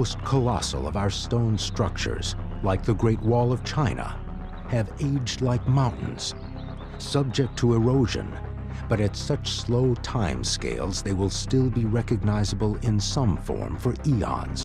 most colossal of our stone structures, like the Great Wall of China, have aged like mountains, subject to erosion, but at such slow time scales they will still be recognizable in some form for eons.